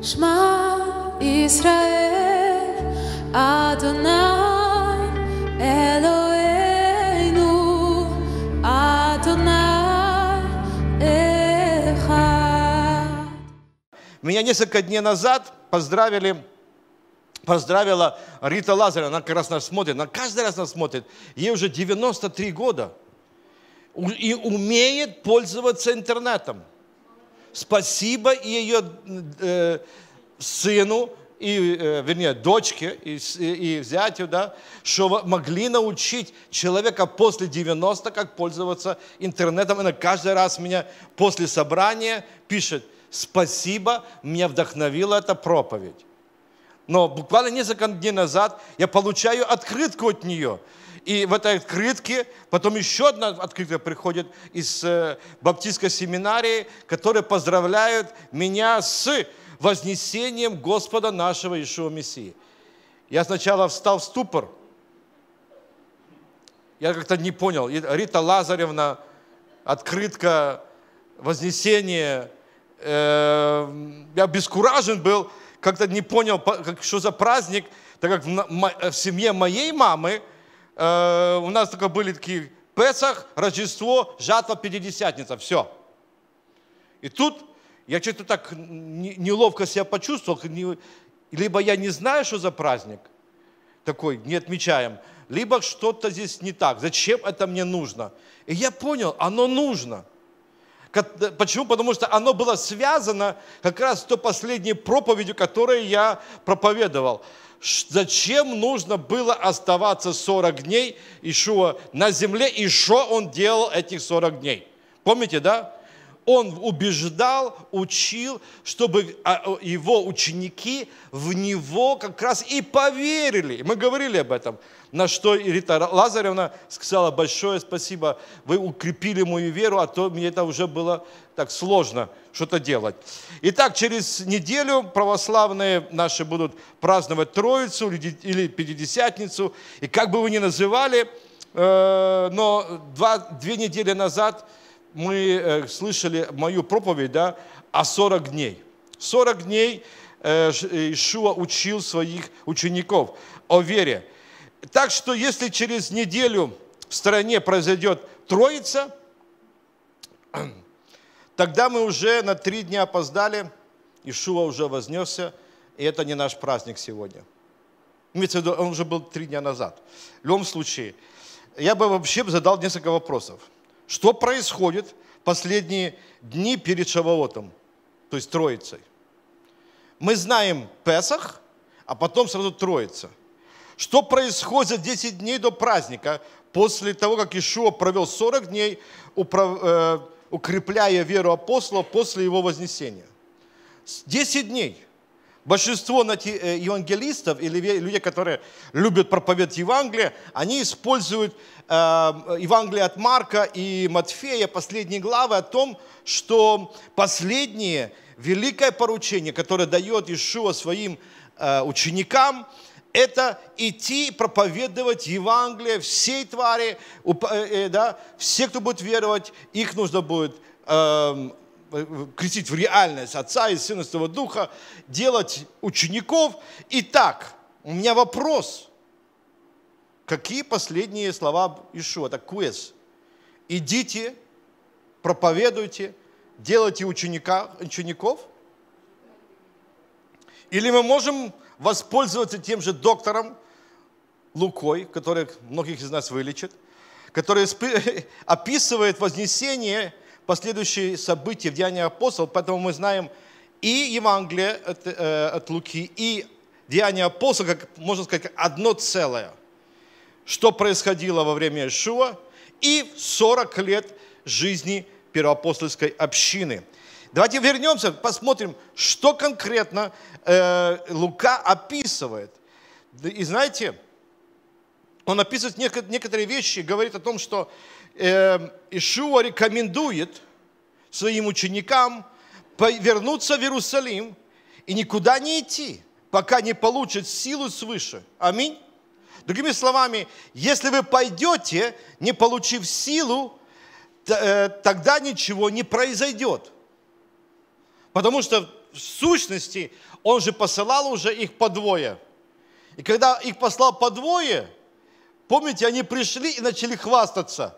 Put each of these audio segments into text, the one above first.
Shema Yisrael, Adonai Eloheinu, Adonai Echad. Меня несколько дней назад поздравила Рита Лазаревна, она как раз нас смотрит, она каждый раз нас смотрит. Ей уже 93 года и умеет пользоваться интернетом. Спасибо ее сыну, вернее, дочке и зятю, да, что могли научить человека после 90, как пользоваться интернетом. Она каждый раз меня после собрания пишет: спасибо, меня вдохновила эта проповедь. Но буквально несколько дней назад я получаю открытку от нее. И в этой открытке, потом еще одна открытка приходит из баптистской семинарии, которые поздравляют меня с вознесением Господа нашего Иешуа Мессии. Я сначала встал в ступор. Я как-то не понял. Рита Лазаревна, открытка, вознесение. Я обескуражен был, как-то не понял, что за праздник, так как в семье моей мамы у нас только были такие Песах, Рождество, жатва, Пятидесятница, все. И тут я что-то так неловко себя почувствовал, либо я не знаю, что за праздник такой, не отмечаем, либо что-то здесь не так, зачем это мне нужно. И я понял, оно нужно. Почему? Потому что оно было связано как раз с той последней проповедью, которую я проповедовал. Зачем нужно было оставаться 40 дней Иешуа на земле, и что он делал этих 40 дней? Помните, да? Он убеждал, учил, чтобы его ученики в него как раз и поверили. Мы говорили об этом. На что Рита Лазаревна сказала: большое спасибо, вы укрепили мою веру, а то мне это уже было так сложно что-то делать. Итак, через неделю православные наши будут праздновать Троицу или Пятидесятницу. И как бы вы ни называли, но 2 недели назад мы слышали мою проповедь, да, о 40 дней. 40 дней Иешуа учил своих учеников о вере. Так что если через неделю в стране произойдет Троица, тогда мы уже на 3 дня опоздали, Иешуа уже вознесся, и это не наш праздник сегодня. Имеется в виду, он уже был 3 дня назад. В любом случае, я бы вообще задал несколько вопросов. Что происходит в последние дни перед Шавуотом, то есть Троицей? Мы знаем Песах, а потом сразу Троица. Что происходит за 10 дней до праздника, после того, как Иешуа провел 40 дней, укрепляя веру апостолов после его вознесения? 10 дней. Большинство евангелистов или людей, которые любят проповедовать Евангелие, они используют Евангелие от Марка и Матфея, последние главы, о том, что последнее великое поручение, которое дает Иешуа своим ученикам, это идти проповедовать Евангелие всей твари, да, все, кто будет веровать, их нужно будет крестить в реальность Отца и Сына и Святого Духа, делать учеников. Итак, у меня вопрос. Какие последние слова Иешуа? Это квиз. Идите, проповедуйте, делайте учеников. Или мы можем воспользоваться тем же доктором Лукой, который многих из нас вылечит, который описывает вознесение, последующие события в Деяниях апостолов, поэтому мы знаем и Евангелие от Луки, и Деяния апостолов, как, можно сказать, как одно целое. Что происходило во время Иешуа и 40 лет жизни первоапостольской общины. Давайте вернемся, посмотрим, что конкретно Лука описывает. И знаете, он описывает некоторые вещи, говорит о том, что Иешуа рекомендует своим ученикам вернуться в Иерусалим и никуда не идти, пока не получат силу свыше. Аминь. Другими словами, если вы пойдете, не получив силу, тогда ничего не произойдет. Потому что в сущности, Он же посылал уже их по двое. И когда их послал по двое, помните, они пришли и начали хвастаться.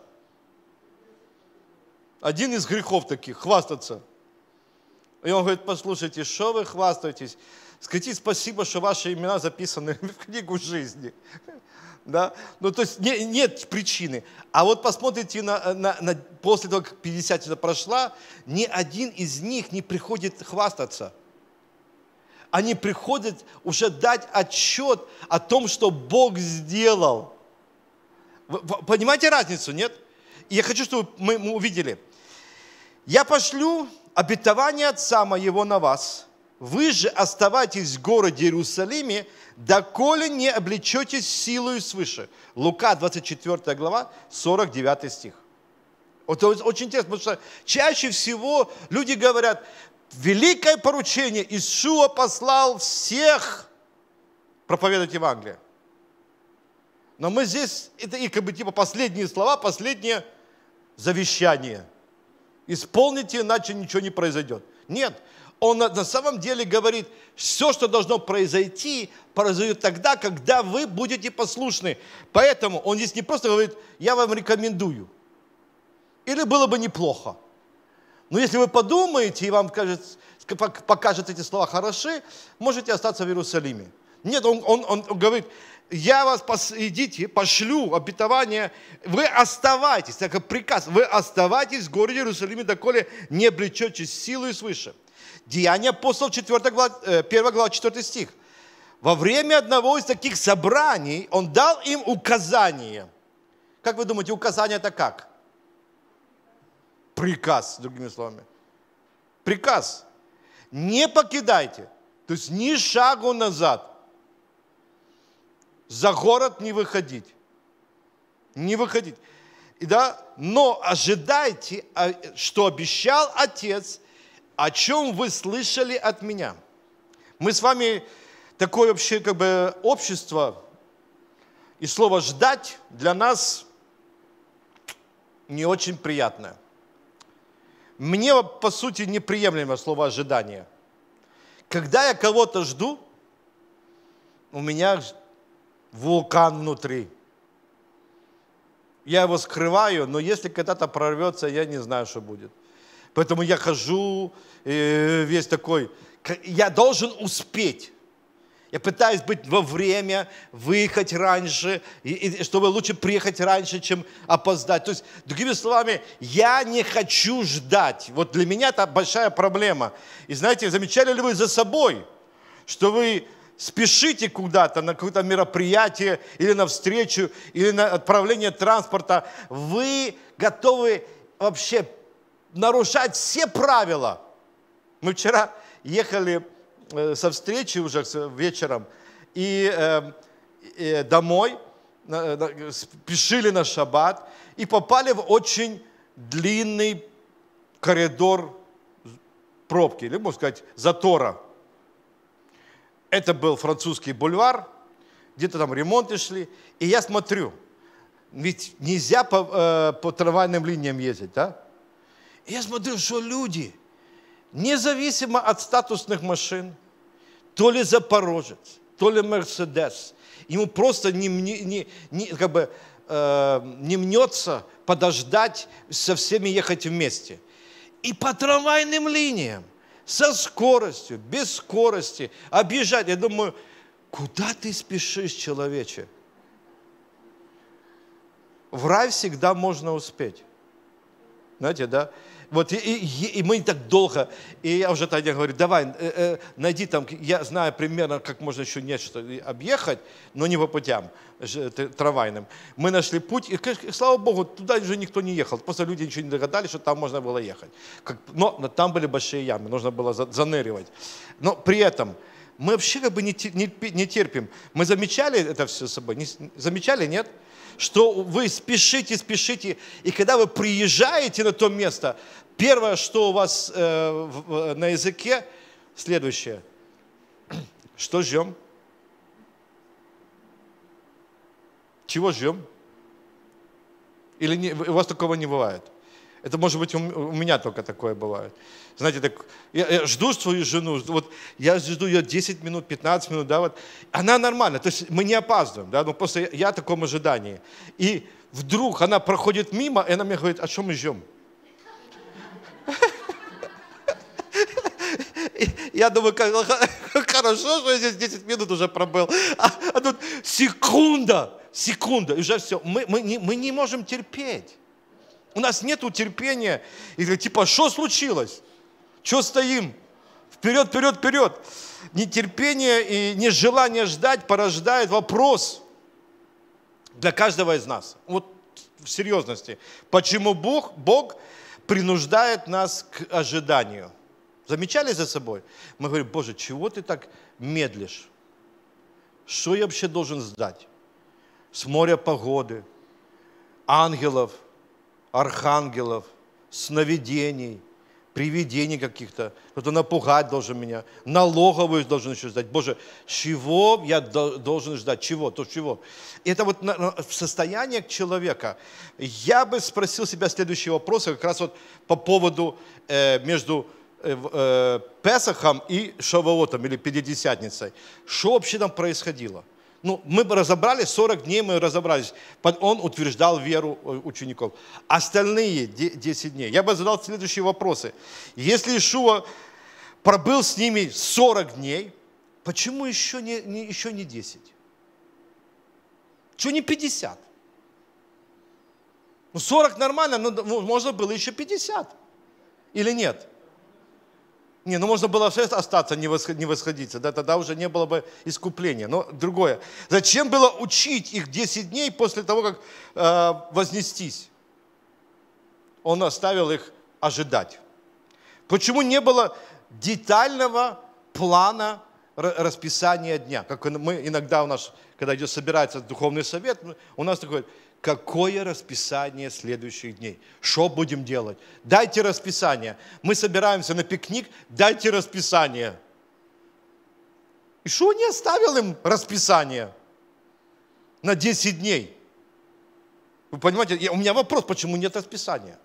Один из грехов таких, хвастаться. И он говорит, послушайте, что вы хвастаетесь? Скажите спасибо, что ваши имена записаны в книгу жизни. Да? Ну, то есть нет причины. А вот посмотрите, после того, как 50 лет прошла, ни один из них не приходит хвастаться. Они приходят уже дать отчет о том, что Бог сделал. Вы понимаете разницу, нет? И я хочу, чтобы мы увидели. Я пошлю обетование Отца Моего на вас. Вы же оставайтесь в городе Иерусалиме, доколе не облечетесь силою свыше. Лука, 24 глава, 49 стих. Вот это очень интересно, потому что чаще всего люди говорят, великое поручение, Иешуа послал всех проповедовать Евангелие. Но мы здесь, это и как бы типа последние слова, последнее завещание. Исполните, иначе ничего не произойдет. Нет, он на самом деле говорит, все, что должно произойти, произойдет тогда, когда вы будете послушны. Поэтому он здесь не просто говорит, я вам рекомендую. Или было бы неплохо. Но если вы подумаете, и вам покажет эти слова хороши, можете остаться в Иерусалиме. Нет, он говорит, я вас идите, пошлю обетование, вы оставайтесь, так как приказ, вы оставайтесь в городе Иерусалиме, доколе не облечетесь силой свыше. Деяния апостолов, 1 глава, 4 стих. Во время одного из таких собраний он дал им указание. Как вы думаете, указание это как? Приказ, другими словами. Приказ. Не покидайте, то есть ни шагу назад. За город не выходить. Не выходить. Но ожидайте, что обещал Отец, о чем вы слышали от меня. Мы с вами такое вообще как бы общество, и слово «ждать» для нас не очень приятное. Мне, по сути, неприемлемо слово «ожидание». Когда я кого-то жду, у меня вулкан внутри. Я его скрываю, но если когда-то прорвется, я не знаю, что будет. Поэтому я хожу весь такой, я должен успеть. Я пытаюсь быть во время, выехать раньше, чтобы лучше приехать раньше, чем опоздать. То есть, другими словами, я не хочу ждать. Вот для меня это большая проблема. И знаете, замечали ли вы за собой, что вы спешите куда-то, на какое-то мероприятие, или на встречу, или на отправление транспорта, вы готовы вообще нарушать все правила. Мы вчера ехали со встречи уже вечером и домой, спешили на шаббат и попали в очень длинный коридор пробки, или, можно сказать, затора. Это был французский бульвар, где-то там ремонты шли, и я смотрю, ведь нельзя по трамвайным линиям ездить, да? И я смотрю, что люди, независимо от статусных машин, то ли Запорожец, то ли Мерседес, ему просто не мнется подождать со всеми ехать вместе. И по трамвайным линиям, со скоростью, без скорости, объезжать. Я думаю, куда ты спешишь, человече? В рай всегда можно успеть. Знаете, да? Вот и мы так долго, и я уже тогда говорю, давай, найди там, я знаю примерно, как можно еще нечто объехать, но не по путям трамвайным. Мы нашли путь, и, слава Богу, туда уже никто не ехал, просто люди ничего не догадались, что там можно было ехать. Но там были большие ямы, нужно было заныривать. Но при этом мы вообще как бы не терпим. Мы замечали это все с собой? Замечали, нет? Что вы спешите, и когда вы приезжаете на то место, первое, что у вас на языке, следующее. Что ждем? Чего ждем? Или у вас такого не бывает? Это, может быть, у меня только такое бывает. Знаете, так, я жду свою жену, вот я жду ее 10 минут, 15 минут, да, вот. Она нормальная, то есть мы не опаздываем, да, но просто я в таком ожидании. И вдруг она проходит мимо, и она мне говорит, а что мы ждем? Я думаю, хорошо, что я здесь 10 минут уже пробыл. А тут секунда, и уже все. Мы не можем терпеть. У нас нет терпения. И типа, что случилось? Что стоим? Вперед, вперед, вперед. Нетерпение и нежелание ждать порождает вопрос для каждого из нас. Вот в серьезности. Почему Бог принуждает нас к ожиданию? Замечали за собой? Мы говорим, Боже, чего ты так медлишь? Что я вообще должен ждать? С моря погоды, ангелов, архангелов, сновидений, привидений каких-то. Кто-то напугать должен меня. Налоговую должен еще ждать. Боже, чего я должен ждать? Чего? То чего? Это вот в состоянии человека. Я бы спросил себя следующий вопрос, как раз вот по поводу между Песахом и Шавуотом, или Пятидесятницей. Что вообще там происходило? Ну, мы бы разобрали, 40 дней мы разобрались. Он утверждал веру учеников. Остальные 10 дней. Я бы задал следующие вопросы. Если Иешуа пробыл с ними 40 дней, почему еще не 10? Чего не 50? Ну, 40 нормально, но можно было еще 50. Или нет? Не, ну можно было остаться, не восходиться, да, тогда уже не было бы искупления. Но другое. Зачем было учить их 10 дней после того, как вознестись? Он оставил их ожидать. Почему не было детального плана расписания дня? Как мы иногда у нас, когда собирается духовный совет, у нас такой, какое расписание следующих дней? Что будем делать? Дайте расписание. Мы собираемся на пикник, дайте расписание. И что не оставил им расписание на 10 дней? Вы понимаете, у меня вопрос, почему нет расписания?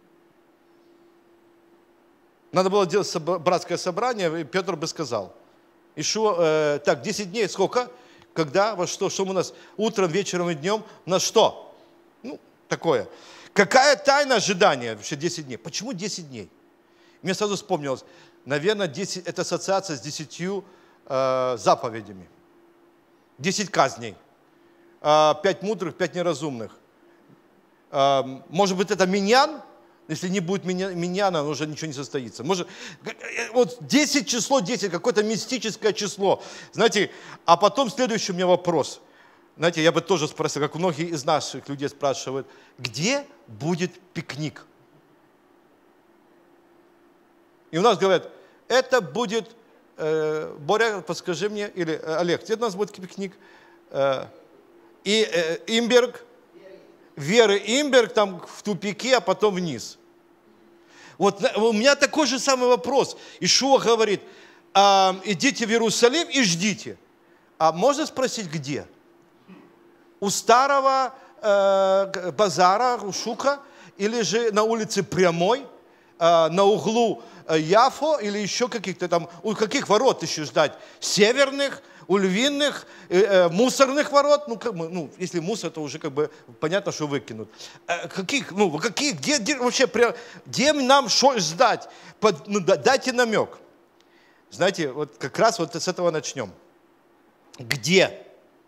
Надо было делать братское собрание, и Петр бы сказал. И что, так, 10 дней сколько? Когда, во что у нас утром, вечером и днем, на что? Ну, такое. Какая тайна ожидания вообще 10 дней? Почему 10 дней? Мне сразу вспомнилось, наверное, 10, это ассоциация с 10 заповедями. 10 казней. 5 мудрых, 5 неразумных. Может быть, это миньян? Если не будет миньяна, уже ничего не состоится. Может, вот 10 число 10, какое-то мистическое число. Знаете, а потом следующий у меня вопрос. Знаете, я бы тоже спросил, как многие из наших людей спрашивают, где будет пикник? И у нас говорят, это будет, Боря, подскажи мне, или Олег, где у нас будет пикник? И Имберг, Веры Имберг там в тупике, а потом вниз. Вот у меня такой же самый вопрос. Иешуа говорит, идите в Иерусалим и ждите. А можно спросить, где? У старого базара, у Шука, или же на улице Прямой, на углу Яфо, или еще каких-то там, у каких ворот еще ждать? Северных, у львиных, мусорных ворот, если мусор, то уже как бы понятно, что выкинут. Где вообще, где нам что ждать? Дайте намек. Знаете, вот как раз вот с этого начнем. Где?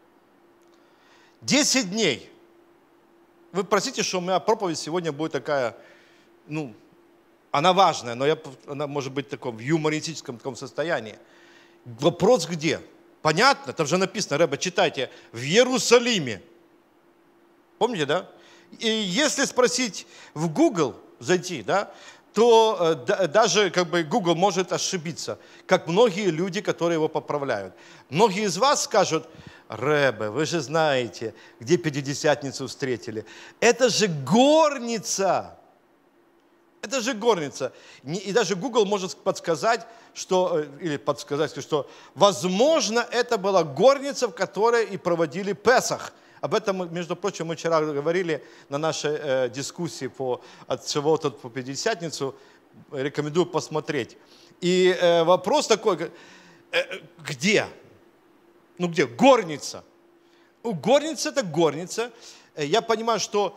10 дней. Вы простите, что у меня проповедь сегодня будет такая, она важная, но она может быть в таком юмористическом таком состоянии. Вопрос где? Понятно? Там же написано, Рэбе, читайте, в Иерусалиме. Помните, да? И если спросить в Google, зайти, да, то даже как бы Google может ошибиться, как многие люди, которые его поправляют. Многие из вас скажут, Рэбе, вы же знаете, где Пятидесятницу встретили. Это же горница. Это же горница. И даже Google может подсказать, что возможно, это была горница, в которой и проводили Песах. Об этом, между прочим, мы вчера говорили на нашей дискуссии от субботы по Пятидесятницу. Рекомендую посмотреть. И вопрос такой, где? Ну где? Горница. Ну, горница – это горница. Я понимаю, что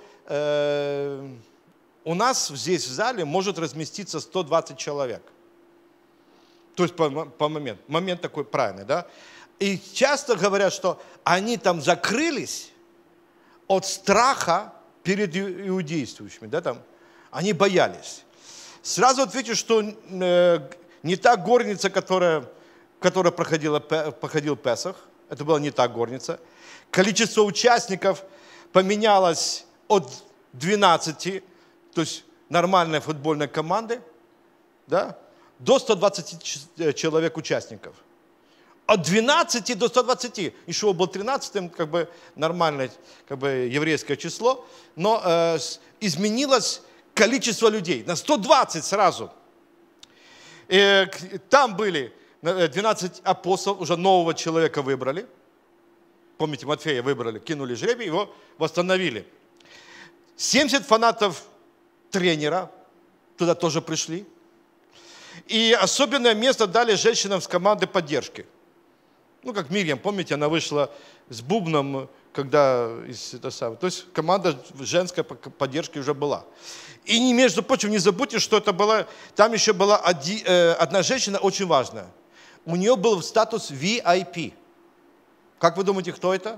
у нас здесь в зале может разместиться 120 человек. То есть по моменту. Момент такой правильный, да? И часто говорят, что они там закрылись от страха перед иудействующими, да, там. Они боялись. Сразу отвечу, что не та горница, которая проходил Песах, это была не та горница. Количество участников поменялось от 12, то есть нормальной футбольной команды, да, до 120 человек участников. От 12 до 120. Ишуа был 13-м, как бы нормальное еврейское число, но изменилось количество людей на 120 сразу. И там были 12 апостолов, уже нового человека выбрали. Помните, Матфея выбрали, кинули жребий, его восстановили. 70 фанатов тренера туда тоже пришли. И особенное место дали женщинам с команды поддержки. Ну, как Мирьям, помните, она вышла с бубном, когда то есть команда женской поддержки уже была. И, между прочим, не забудьте, что это была, там еще была одна женщина очень важная. У нее был статус VIP. Как вы думаете, кто это?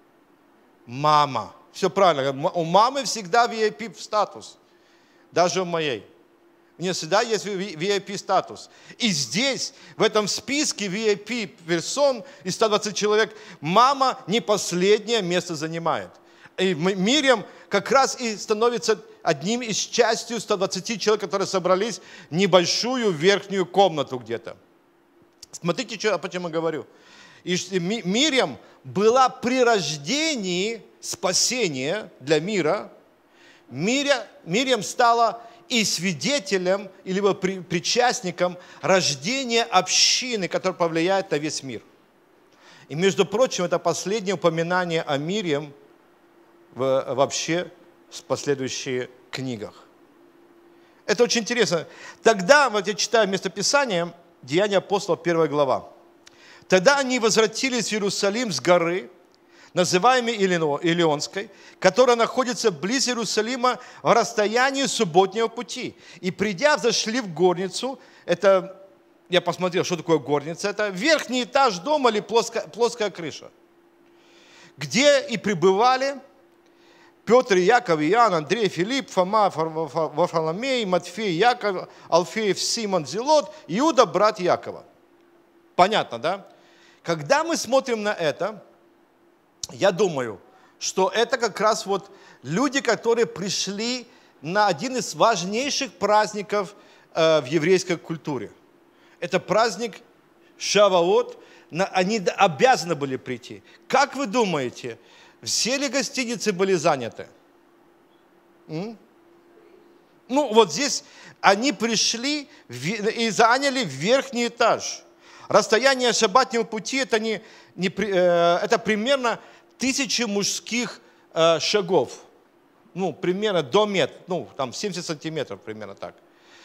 Мама. Все правильно. У мамы всегда VIP статус. Даже у моей. У нее всегда есть VIP статус. И здесь, в этом списке VIP персон из 120 человек, мама не последнее место занимает. И Мирьям как раз и становится одним из частью 120 человек, которые собрались в небольшую верхнюю комнату где-то. Смотрите, о чем я говорю. И Мирьям была при рождении спасения для мира. Мирьям стала и свидетелем, либо причастником рождения общины, которая повлияет на весь мир. И, между прочим, это последнее упоминание о Мирьям вообще в последующих книгах. Это очень интересно. Тогда, вот я читаю местописание, Деяния апостолов, 1 глава. Тогда они возвратились в Иерусалим с горы, называемой Илионской, которая находится близ Иерусалима в расстоянии субботнего пути. И придя, зашли в горницу. Это, я посмотрел, что такое горница. Это верхний этаж дома или плоская крыша. Где и пребывали Петр, Яков, Иоанн, Андрей, Филипп, Фома, Варфоломей, Матфей, Яков, Алфеев, Симон, Зелот, Иуда, брат Якова. Понятно, да? Когда мы смотрим на это, я думаю, что это как раз вот люди, которые пришли на один из важнейших праздников в еврейской культуре. Это праздник Шавуот. Они обязаны были прийти. Как вы думаете, все ли гостиницы были заняты? Ну, вот здесь они пришли и заняли верхний этаж. Расстояние шаббатного пути это примерно 1000 мужских шагов. Ну, примерно до метра, ну, там 70 сантиметров, примерно так.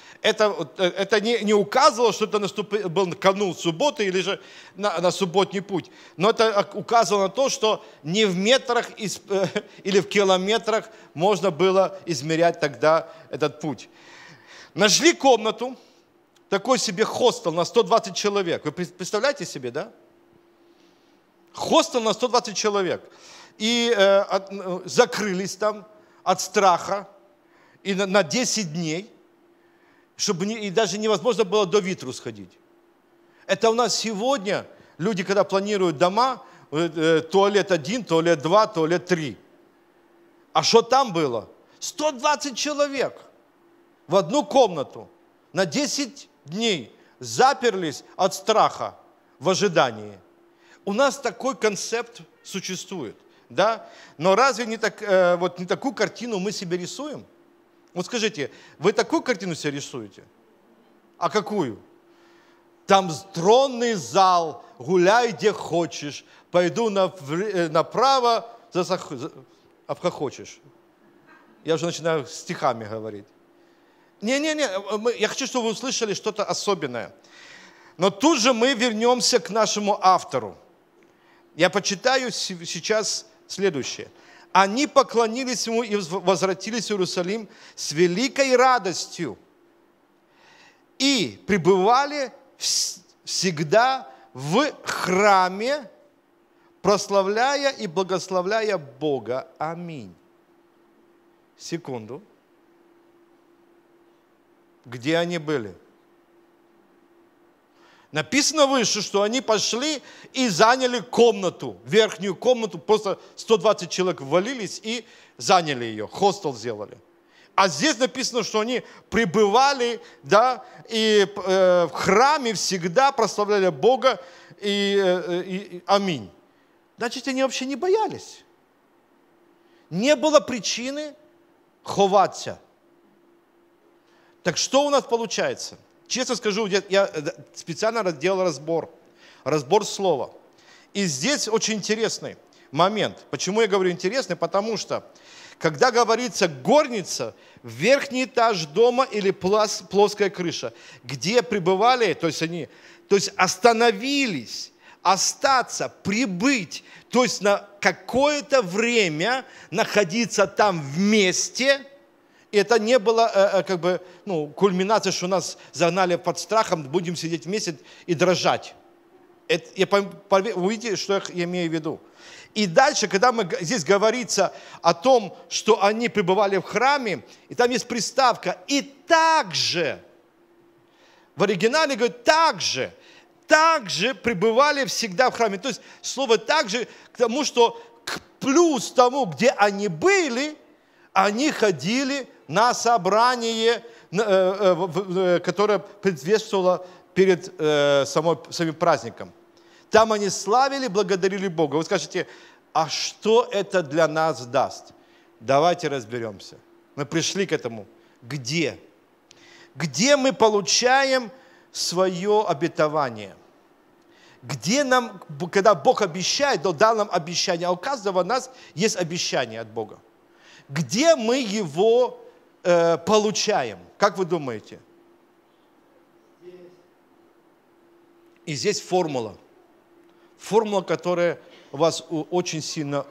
Это не указывало, что это был канун субботы или же на субботний путь. Но это указывало на то, что не в метрах или в километрах можно было измерять тогда этот путь. Нашли комнату, такой себе хостел на 120 человек. Вы представляете себе, да? Хостел на 120 человек. И закрылись там от страха и на 10 дней, чтобы и даже невозможно было до Витру сходить. Это у нас сегодня люди, когда планируют дома, туалет 1, туалет 2, туалет 3. А что там было? 120 человек в одну комнату на 10 дней заперлись от страха в ожидании. У нас такой концепт существует, да? Но разве не такую картину мы себе рисуем? Вот скажите, вы такую картину себе рисуете? А какую? Там тронный зал, гуляй где хочешь, пойду направо, обхохочешь. Я уже начинаю стихами говорить. Не-не-не, я хочу, чтобы вы услышали что-то особенное. Но тут же мы вернемся к нашему автору. Я почитаю сейчас следующее. Они поклонились ему и возвратились в Иерусалим с великой радостью и пребывали всегда в храме, прославляя и благословляя Бога. Аминь. Секунду. Где они были? Написано выше, что они пошли и заняли комнату, верхнюю комнату, просто 120 человек ввалились и заняли ее, хостел сделали. А здесь написано, что они пребывали, да, и в храме всегда прославляли Бога, и аминь. Значит, они вообще не боялись. Не было причины ховаться. Так что у нас получается? Честно скажу, я специально делал разбор слова. И здесь очень интересный момент. Почему я говорю интересный? Потому что, когда говорится горница, верхний этаж дома или плоская крыша, где пребывали, то есть остановились, остаться, прибыть, то есть на какое-то время находиться там вместе. И это не было кульминацией, что нас загнали под страхом, будем сидеть вместе и дрожать. Вы увидите, что я имею в виду. И дальше, когда здесь говорится о том, что они пребывали в храме, и там есть приставка «и также». В оригинале говорит «также». Также пребывали всегда в храме. То есть слово «также» к тому, что плюс тому, где они были, они ходили на собрание, которое предшествовало перед самим праздником. Там они славили, благодарили Бога. Вы скажете, а что это для нас даст? Давайте разберемся. Мы пришли к этому. Где? Где мы получаем свое обетование? Где нам, когда Бог обещает, дал нам обещание, а у каждого нас есть обещание от Бога. Где мы его получаем? Как вы думаете? И здесь формула. Формула, которая вас очень сильно,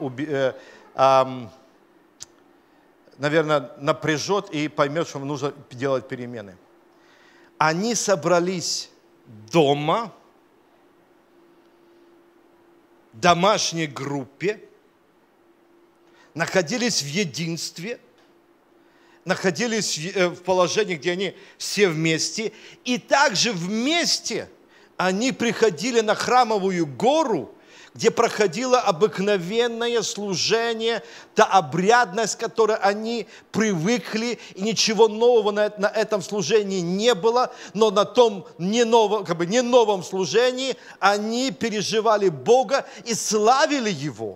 наверное, напряжет и поймет, что нужно делать перемены. Они собрались дома, в домашней группе, находились в единстве, находились в положении, где они все вместе, и также вместе они приходили на Храмовую гору, где проходило обыкновенное служение, та обрядность, к которой они привыкли, и ничего нового на этом служении не было, но на том не новом служении они переживали Бога и славили Его.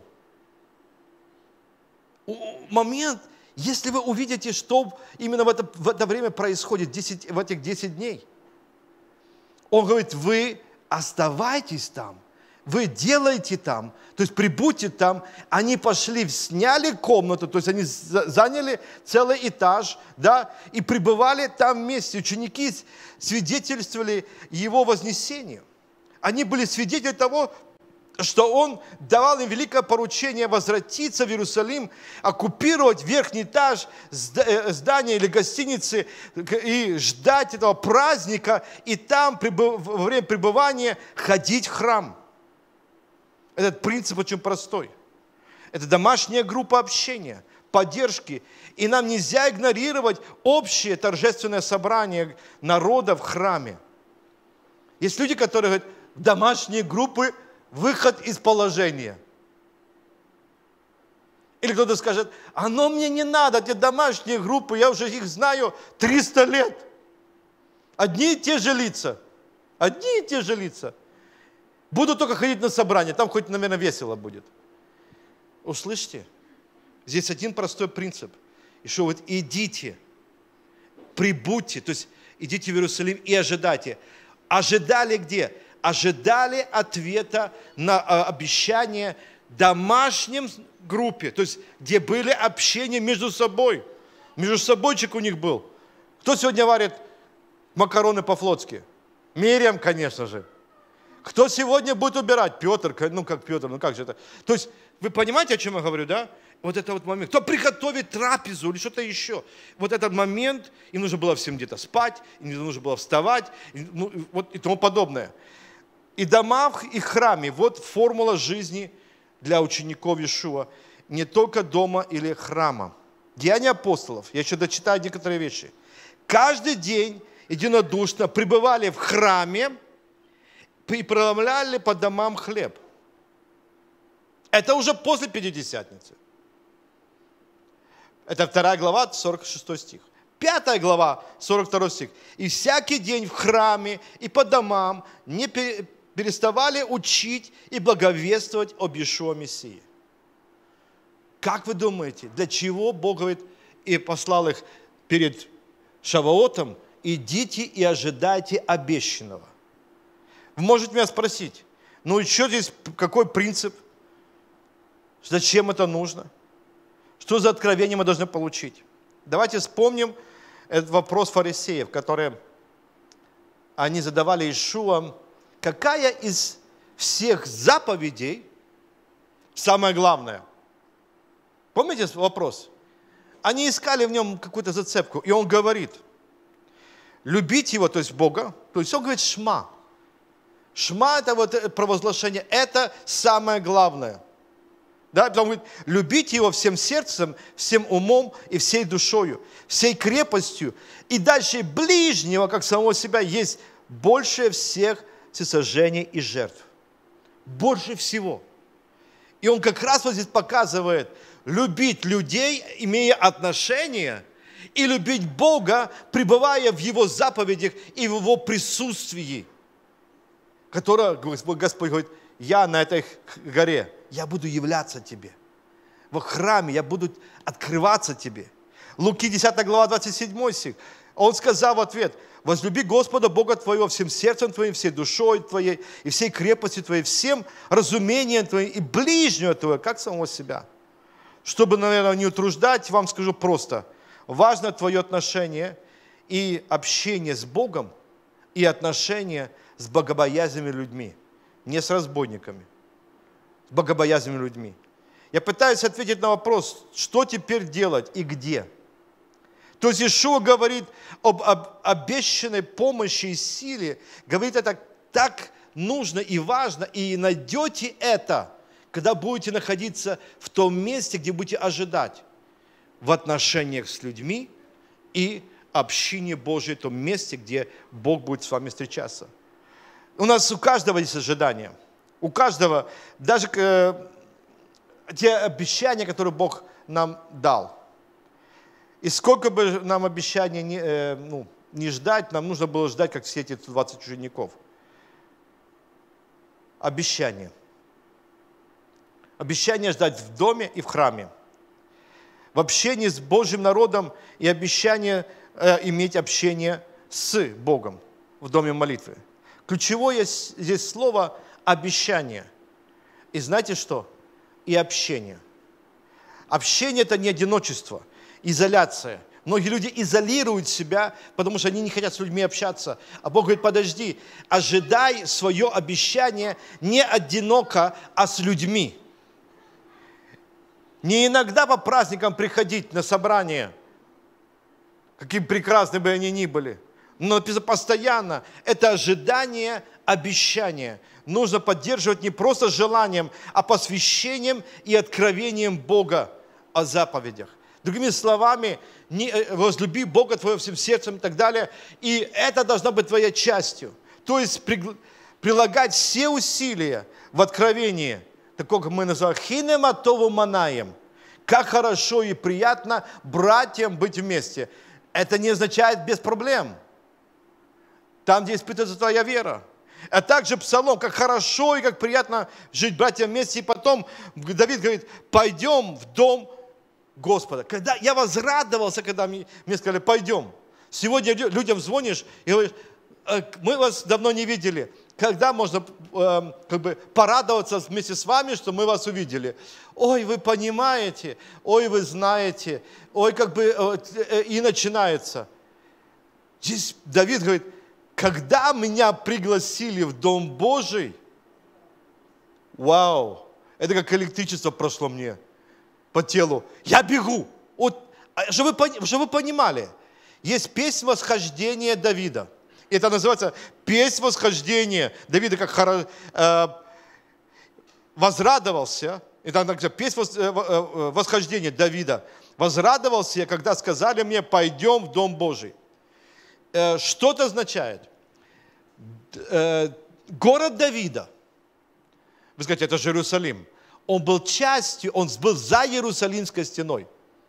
Момент, если вы увидите, что именно в это время происходит, в этих 10 дней, Он говорит, вы оставайтесь там, вы делаете там, то есть прибудьте там. Они пошли, сняли комнату, то есть они заняли целый этаж, да, и пребывали там вместе. Ученики свидетельствовали Его вознесению. Они были свидетелями того, что Он давал им великое поручение возвратиться в Иерусалим, оккупировать верхний этаж здания или гостиницы и ждать этого праздника, и там во время пребывания ходить в храм. Этот принцип очень простой. Это домашняя группа общения, поддержки. И нам нельзя игнорировать общее торжественное собрание народа в храме. Есть люди, которые говорят, домашние группы – выход из положения. Или кто-то скажет, оно мне не надо, эти домашние группы, я уже их знаю 300 лет. Одни и те же лица. Одни и те же лица. Буду только ходить на собрание, там хоть, наверное, весело будет. Услышьте, здесь один простой принцип. И что вот идите, прибудьте, то есть идите в Иерусалим и ожидайте. Ожидали где? Ожидали ответа на обещание домашнем группе, то есть где были общения между собой. Между собойчик у них был. Кто сегодня варит макароны по-флотски? Мириам, конечно же. Кто сегодня будет убирать? Петр, ну как Петр, ну как же это? То есть вы понимаете, о чем я говорю, да? Вот это вот момент. Кто приготовит трапезу или что-то еще? Вот этот момент, им нужно было всем где-то спать, им нужно было вставать, вот и тому подобное. И дома, и храме, вот формула жизни для учеников Иешуа. Не только дома или храма. Деяния апостолов, я еще дочитаю некоторые вещи. Каждый день единодушно пребывали в храме и преломляли по домам хлеб. Это уже после Пятидесятницы. Это 2 глава, 46 стих. 5 глава, 42 стих. «И всякий день в храме и по домам не переставали учить и благовествовать об Иешуа Мессии». Как вы думаете, для чего Бог говорит и послал их перед Шавуотом? Идите и ожидайте обещанного. Вы можете меня спросить, ну и что здесь, какой принцип? Зачем это нужно? Что за откровение мы должны получить? Давайте вспомним этот вопрос фарисеев, которые они задавали Иешуа. Какая из всех заповедей самая главная? Помните вопрос? Они искали в нем какую-то зацепку, и он говорит, любить его, то есть Бога, то есть он говорит шма. Шма – это вот провозглашение, это самое главное. Да, потому говорит, любить его всем сердцем, всем умом и всей душою, всей крепостью. И дальше ближнего, как самого себя, есть больше всех всесожжений и жертв. Больше всего. И он как раз вот здесь показывает, любить людей, имея отношения, и любить Бога, пребывая в Его заповедях и в Его присутствии. Которое Господь говорит, я на этой горе, я буду являться тебе. В храме я буду открываться тебе. Луки 10 глава 27 стих. Он сказал в ответ, возлюби Господа Бога твоего всем сердцем твоим, всей душой твоей, и всей крепостью твоей, всем разумением твоим, и ближнего твоего, как самого себя. Чтобы, наверное, не утруждать, вам скажу просто. Важно твое отношение и общение с Богом, и отношение с богобоязненными людьми. Не с разбойниками, с богобоязненными людьми. Я пытаюсь ответить на вопрос, что теперь делать и где. То есть Иешуа говорит об обещанной помощи и силе, говорит, это так нужно и важно, и найдете это, когда будете находиться в том месте, где будете ожидать в отношениях с людьми и общине Божьей, в том месте, где Бог будет с вами встречаться. У нас у каждого есть ожидания. У каждого, даже те обещания, которые Бог нам дал. И сколько бы нам обещаний не ждать, нам нужно было ждать, как все эти 20 учеников. Обещания. Обещание ждать в доме и в храме. В общении с Божьим народом и обещание иметь общение с Богом в доме молитвы. Ключевое здесь слово «обещание». И знаете что? И общение. Общение – это не одиночество, изоляция. Многие люди изолируют себя, потому что они не хотят с людьми общаться. А Бог говорит, подожди, ожидай свое обещание не одиноко, а с людьми. Не иногда по праздникам приходить на собрание, каким прекрасны бы они ни были, но постоянно это ожидание, обещание. Нужно поддерживать не просто желанием, а посвящением и откровением Бога о заповедях. Другими словами, возлюби Бога твоего всем сердцем и так далее. И это должно быть твоей частью. То есть прилагать все усилия в откровении, такое, как мы называем, хинематову манаем. Как хорошо и приятно братьям быть вместе. Это не означает без проблем. Там, где испытывается твоя вера. А также псалом, как хорошо и как приятно жить братьям вместе. И потом Давид говорит, пойдем в дом Господа. Когда я возрадовался, когда мне сказали, пойдем. Сегодня людям звонишь и говоришь, мы вас давно не видели. когда можно как бы порадоваться вместе с вами, что мы вас увидели? Ой, вы понимаете, ой, вы знаете, ой, как бы и начинается. Здесь Давид говорит, когда меня пригласили в Дом Божий, вау, это как электричество прошло мне по телу. Я бегу. Вот, чтобы вы понимали, есть песнь восхождения Давида. Это называется песнь восхождения Давида, как возрадовался. Это песнь восхождения Давида. Возрадовался я, когда сказали мне, пойдем в Дом Божий. Что это означает? Город Давида, вы скажете, это же Иерусалим. Он был частью, он был за Иерусалимской стеной.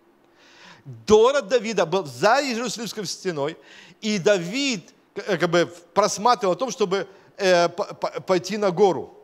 Город Давида был за Иерусалимской стеной, и Давид как бы просматривал о том, чтобы пойти на гору.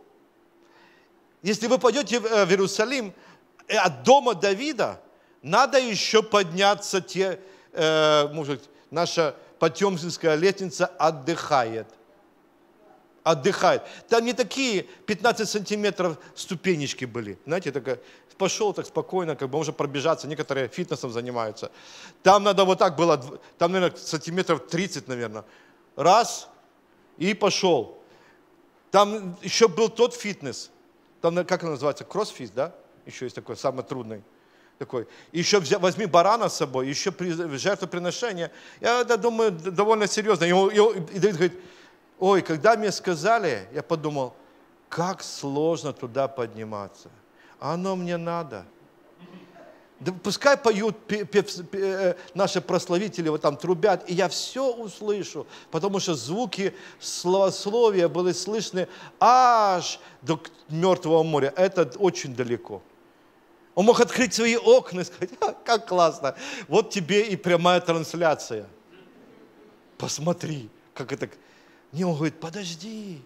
Если вы пойдете в Иерусалим, от дома Давида надо еще подняться, может, наша Потемкинская лестница отдыхает. Отдыхает. Там не такие 15 сантиметров ступенечки были. Знаете, такая, пошел так спокойно, как бы можно пробежаться, некоторые фитнесом занимаются. Там надо вот так было, там, наверное, сантиметров 30, наверное. Раз, и пошел. Там еще был тот фитнес, там, как он называется, кроссфит, да? Еще есть такой, самый трудный. Такой. Еще возьми барана с собой, еще жертвоприношение. Я думаю, довольно серьезно. И Давид говорит, ой, когда мне сказали, я подумал, как сложно туда подниматься. А оно мне надо. Да пускай поют наши прославители, вот там трубят, и я все услышу, потому что звуки словословия были слышны аж до Мертвого моря. Это очень далеко. Он мог открыть свои окна и сказать, как классно, вот тебе и прямая трансляция. Посмотри, как это... Не, он говорит, подожди.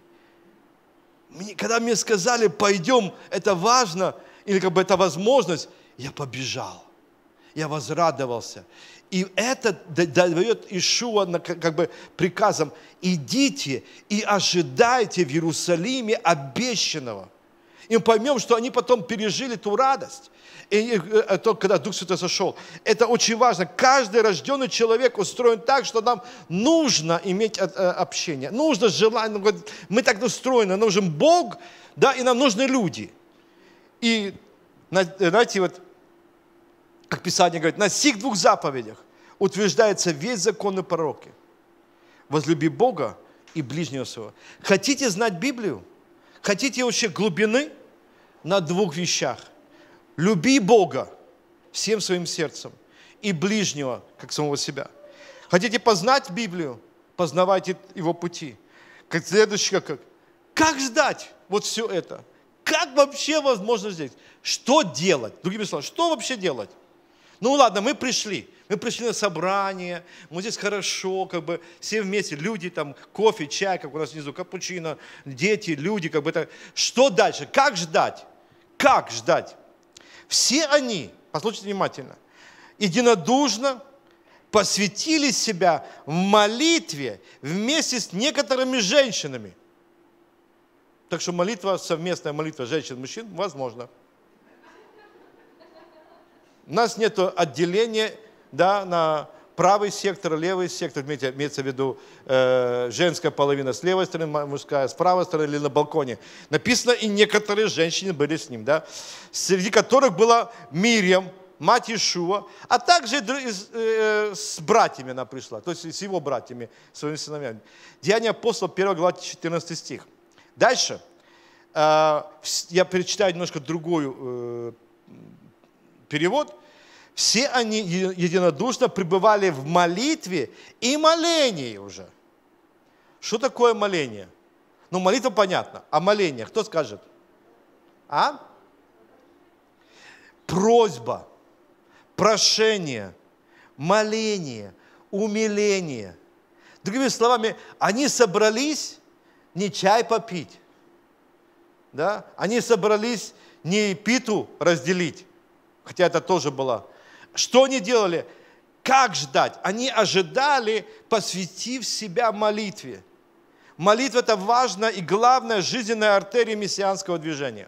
Когда мне сказали, пойдем, это важно, или как бы это возможность, я побежал, я возрадовался. И это дает Иешуа как бы приказом, идите и ожидайте в Иерусалиме обещанного. И мы поймем, что они потом пережили ту радость. И то, когда Дух Святой сошел. Это очень важно. Каждый рожденный человек устроен так, что нам нужно иметь общение. Нужно желание. Мы так устроены. Нужен Бог, да, и нам нужны люди. И, знаете, вот, как Писание говорит, на сих двух заповедях утверждается весь закон и пророки. Возлюби Бога и ближнего своего. Хотите знать Библию? Хотите вообще глубины? На двух вещах. Люби Бога всем своим сердцем и ближнего, как самого себя. Хотите познать Библию? Познавайте Его пути. Как следующее, как ждать вот все это? Как вообще возможно здесь? Что делать? Другими словами, что вообще делать? Ну ладно, мы пришли на собрание, мы здесь хорошо, как бы все вместе, люди там, кофе, чай, как у нас внизу, капучино, дети, люди, как бы это. Что дальше? Как ждать? Как ждать? Все они, послушайте внимательно, единодушно посвятили себя в молитве вместе с некоторыми женщинами. Так что молитва, совместная молитва женщин и мужчин возможна. У нас нет отделения, да, на правый сектор, левый сектор, имеется в виду женская половина с левой стороны, мужская с правой стороны или на балконе. Написано, и некоторые женщины были с ним, да, среди которых была Мирьям, мать Иешуа, а также с братьями она пришла, то есть с его братьями, своими сыновьями. Деяния апостолов, 1 глава, 14 стих. Дальше, я перечитаю немножко другой перевод. Все они единодушно пребывали в молитве и молении уже. Что такое моление? Ну, молитва понятно, а моление, кто скажет? А? Просьба, прошение, моление, умиление. Другими словами, они собрались не чай попить, да? Они собрались не питу разделить, хотя это тоже было. Что они делали? Как ждать? Они ожидали, посвятив себя молитве. Молитва – это важная и главная жизненная артерия мессианского движения.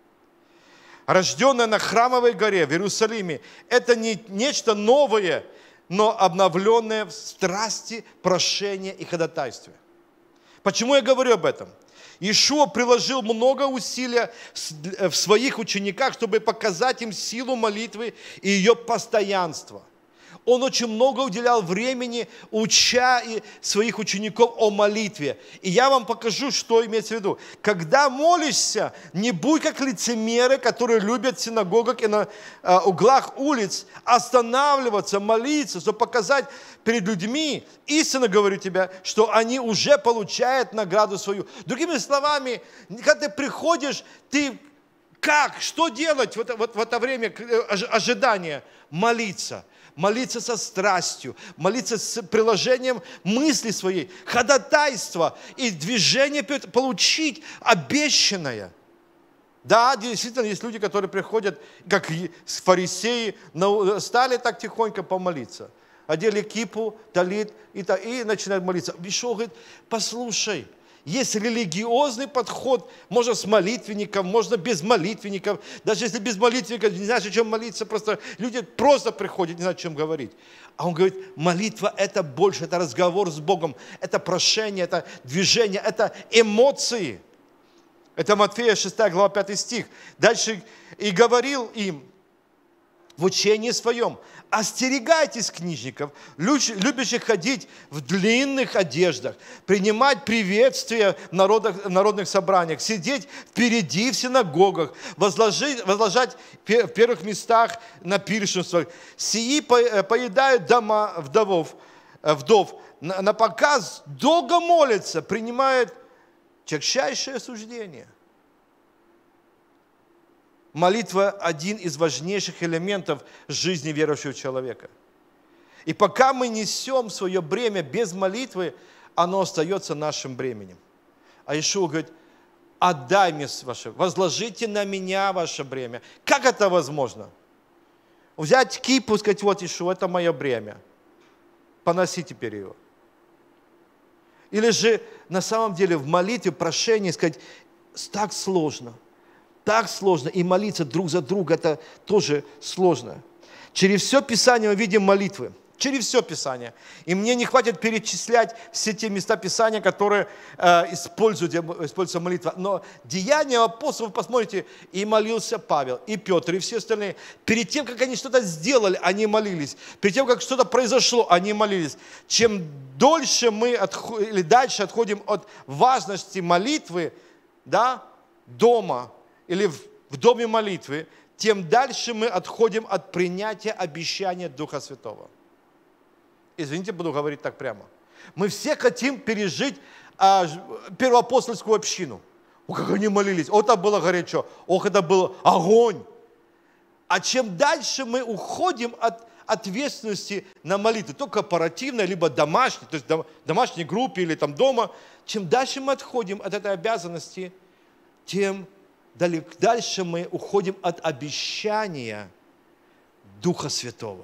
Рожденная на Храмовой горе в Иерусалиме, это не нечто новое, но обновленное в страсти, прошении и ходатайстве. Почему я говорю об этом? Иешуа приложил много усилий в своих учениках, чтобы показать им силу молитвы и ее постоянство. Он очень много уделял времени, уча своих учеников о молитве. И я вам покажу, что имеется в виду. Когда молишься, не будь как лицемеры, которые любят в синагогах и на углах улиц останавливаться, молиться, чтобы показать перед людьми, истинно говорю тебе, что они уже получают награду свою. Другими словами, когда ты приходишь, ты как, что делать в это время ожидания? Молиться. Молиться со страстью, молиться с приложением мысли своей, ходатайства и движение, получить обещанное. Да, действительно, есть люди, которые приходят, как фарисеи, стали так тихонько помолиться. Одели кипу, талит и начинают молиться. Иешуа говорит, послушай, есть религиозный подход, можно с молитвенником, можно без молитвенников. Даже если без молитвенников, не знаешь, о чем молиться, просто люди просто приходят, не знают, о чем говорить. А он говорит, молитва – это больше, это разговор с Богом, это прошение, это движение, это эмоции. Это Матфея 6 глава 5 стих. Дальше и говорил им в учении своем, остерегайтесь книжников, любящих ходить в длинных одеждах, принимать приветствия в народных собраниях, сидеть впереди в синагогах, возложать в первых местах на пиршествах. Сии поедают дома вдов, на показ долго молятся, принимают тягчайшее осуждение. Молитва – один из важнейших элементов жизни верующего человека. И пока мы несем свое бремя без молитвы, оно остается нашим бременем. А Иешуа говорит, отдай мне ваше, возложите на меня ваше бремя. Как это возможно? Взять кипу и сказать, вот Иешуа, это мое бремя. Поноси теперь его. Или же на самом деле в молитве, прошении сказать, так сложно. Так сложно, и молиться друг за друга, это тоже сложно. Через все Писание мы видим молитвы. Через все Писание. И мне не хватит перечислять все те места Писания, которые используются молитва. Но деяния апостолов, посмотрите, и молился Павел, и Петр, и все остальные. Перед тем, как они что-то сделали, они молились. Перед тем, как что-то произошло, они молились. Чем дольше мы или дальше отходим от важности молитвы, да, дома, или в доме молитвы, тем дальше мы отходим от принятия обещания Духа Святого. Извините, буду говорить так прямо. Мы все хотим пережить первоапостольскую общину. О, как они молились, о, это было горячо, ох, это был огонь. А чем дальше мы уходим от ответственности на молитву, то корпоративной, либо домашней, то есть в домашней группе или там дома, чем дальше мы отходим от этой обязанности, тем дальше мы уходим от обещания Духа Святого,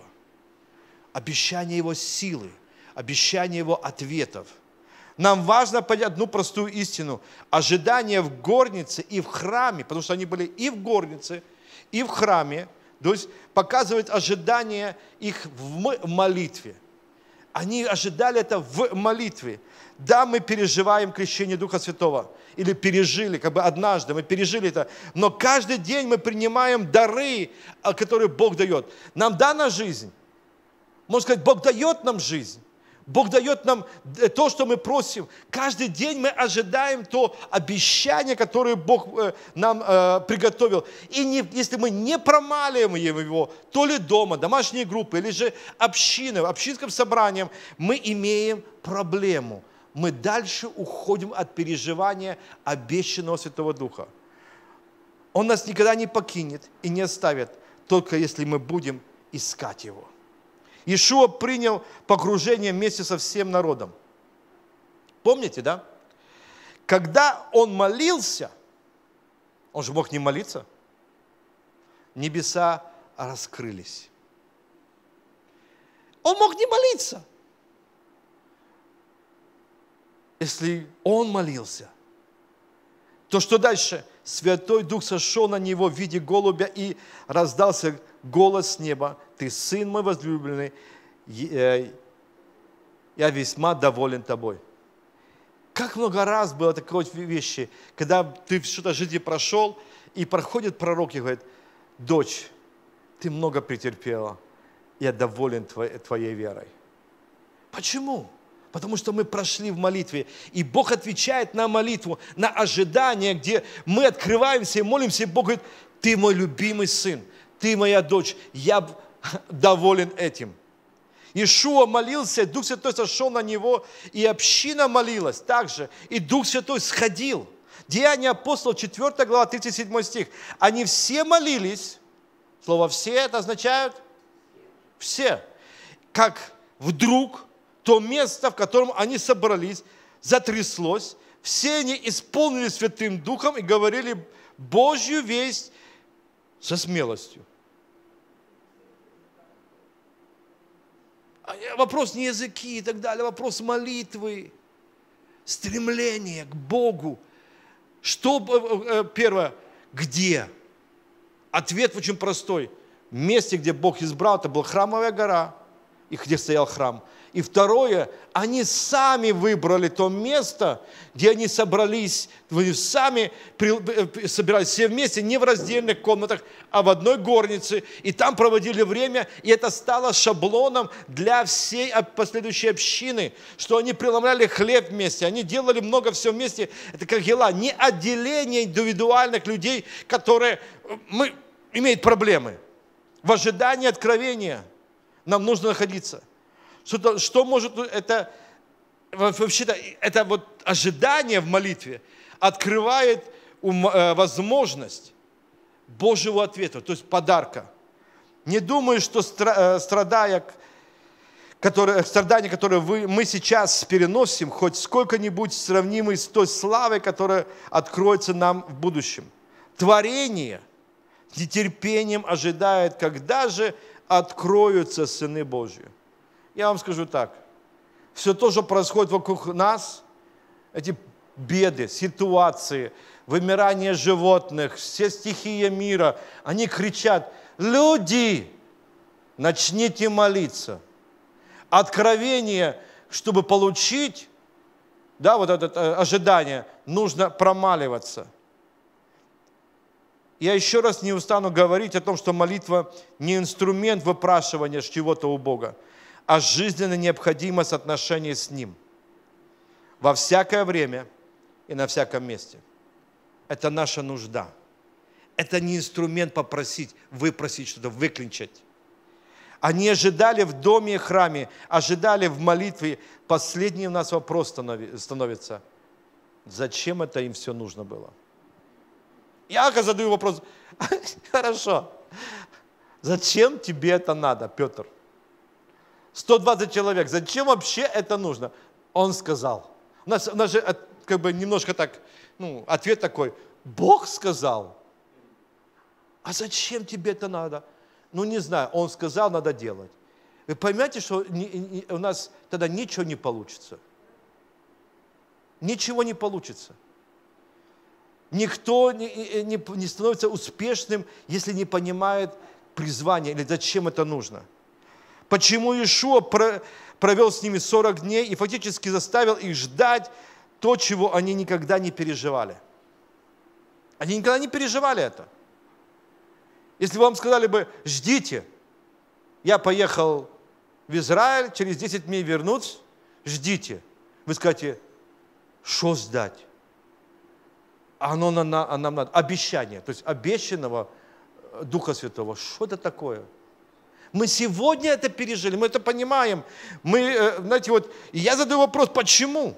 обещания Его силы, обещания Его ответов. Нам важно понять одну простую истину. Ожидание в горнице и в храме, потому что они были и в горнице, и в храме, то есть показывает ожидание их в молитве. Они ожидали это в молитве. Да, мы переживаем крещение Духа Святого, или пережили, как бы однажды мы пережили это, но каждый день мы принимаем дары, которые Бог дает. Нам дана жизнь. Можно сказать, Бог дает нам жизнь. Бог дает нам то, что мы просим. Каждый день мы ожидаем то обещание, которое Бог нам приготовил. И если мы не промаливаем его, то ли дома, домашние группы, или же общины, общинским собранием, мы имеем проблему. Мы дальше уходим от переживания обещанного Святого Духа. Он нас никогда не покинет и не оставит, только если мы будем искать Его. Иешуа принял погружение вместе со всем народом. Помните, да? Когда Он молился, Он же мог не молиться, небеса раскрылись. Он мог не молиться. если он молился, то что дальше? Святой Дух сошел на него в виде голубя, и раздался голос с неба: «Ты Сын мой возлюбленный, я весьма доволен тобой». Как много раз было такой вещи, когда ты что-то в жизни прошел, и проходит пророк и говорит: «Дочь, ты много претерпела, я доволен твоей верой». Почему? Потому что мы прошли в молитве, и Бог отвечает на молитву, на ожидание, где мы открываемся и молимся, и Бог говорит: «Ты мой любимый сын, ты моя дочь, я доволен этим». Иешуа молился, Дух Святой сошел на него, и община молилась также, и Дух Святой сходил. Деяния апостолов, 4 глава, 37 стих. Они все молились. Слово «все» это означает все. Как вдруг то место, в котором они собрались, затряслось. Все они исполнились Святым Духом и говорили Божью весть со смелостью. Вопрос не языки и так далее, вопрос молитвы, стремление к Богу. Что первое? Где? Ответ очень простой. В месте, где Бог избрал, это была храмовая гора, и где стоял храм. И второе, они сами выбрали то место, где они собрались, они сами собирались все вместе, не в раздельных комнатах, а в одной горнице, и там проводили время, и это стало шаблоном для всей последующей общины, что они преломляли хлеб вместе, они делали много всего вместе. Это как гела, не отделение индивидуальных людей, которые имеют проблемы. В ожидании откровения нам нужно находиться. Что может это вообще-то это вот ожидание в молитве открывает возможность Божьего ответа, то есть подарка. Не думаю, что страдания, которые мы сейчас переносим, хоть сколько-нибудь сравнимы с той славой, которая откроется нам в будущем. Творение с нетерпением ожидает, когда же откроются сыны Божьи. Я вам скажу так, все то, что происходит вокруг нас, эти беды, ситуации, вымирание животных, все стихии мира, они кричат: люди, начните молиться. Откровение, чтобы получить, да, вот это ожидание, нужно промаливаться. Я еще раз не устану говорить о том, что молитва не инструмент выпрашивания чего-то у Бога, а жизненно необходимость отношений с Ним во всякое время и на всяком месте. Это наша нужда. Это не инструмент попросить, выпросить что-то, выклинчать. Они ожидали в доме и храме, ожидали в молитве. Последний у нас вопрос становится: зачем это им все нужно было? Я задаю вопрос: хорошо, зачем тебе это надо, Петр? 120 человек, зачем вообще это нужно? Он сказал. У нас же как бы немножко так, ответ такой: Бог сказал. А зачем тебе это надо? Не знаю, он сказал, надо делать. Вы поймете, что у нас тогда ничего не получится. Ничего не получится. Никто не становится успешным, если не понимает призвание или зачем это нужно. Почему Иешуа провел с ними 40 дней и фактически заставил их ждать то, чего они никогда не переживали. Они никогда не переживали это. Если вам сказали бы: ждите, я поехал в Израиль, через 10 дней вернусь, ждите. Вы скажете: что ждать? Нам надо обещание, то есть обещанного Духа Святого. Что это такое? Мы сегодня это пережили, мы это понимаем. И я задаю вопрос: почему?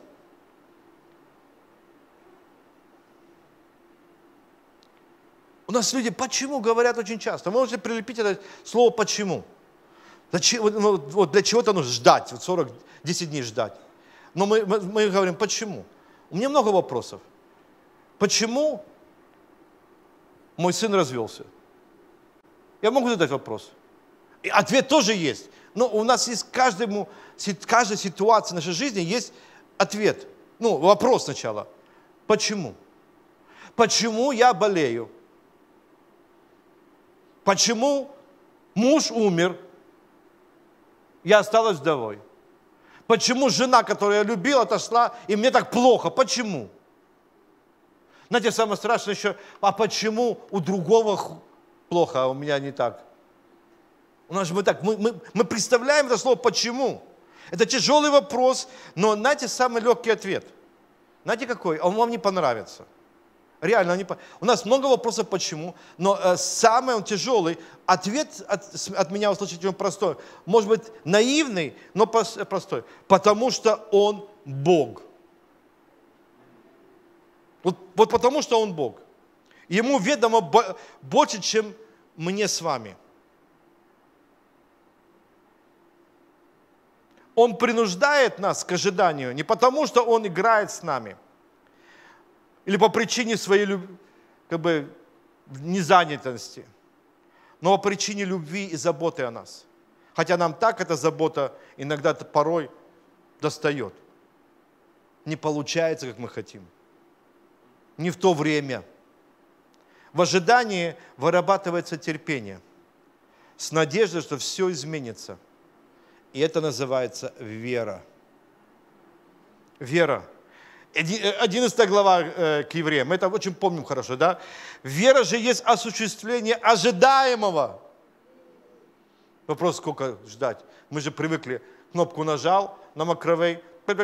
У нас люди «почему» говорят очень часто. Вы можете прилепить это слово «почему». Для чего-то нужно ждать, 10 дней ждать. Но мы говорим «почему?». У меня много вопросов. Почему мой сын развелся? Я могу задать вопрос. И ответ тоже есть. Но у нас есть каждой ситуации в нашей жизни есть ответ. Ну, вопрос сначала. Почему? Почему я болею? Почему муж умер, я осталась вдовой? Почему жена, которую я любил, отошла, и мне так плохо? Почему? Знаете, самое страшное еще, а почему у другого плохо, а у меня не так? У нас же мы представляем это слово «почему». Это тяжелый вопрос, но знаете, самый легкий ответ. Знаете какой? Он вам не понравится. Реально, у нас много вопросов «почему», но самый он тяжелый. Ответ от меня услышите он простой. Может быть, наивный, но простой. Потому что Он Бог. Вот потому что Он Бог. Ему ведомо больше, чем мне с вами. Он принуждает нас к ожиданию не потому, что Он играет с нами, или по причине своей незанятости, но по причине любви и заботы о нас. Хотя нам так эта забота иногда порой достает. Не получается, как мы хотим. Не в то время. В ожидании вырабатывается терпение с надеждой, что все изменится. И это называется вера. Вера. 11 глава к евреям. Мы это очень помним хорошо, да? Вера же есть осуществление ожидаемого. Вопрос, сколько ждать? Мы же привыкли. Кнопку нажал на макровей.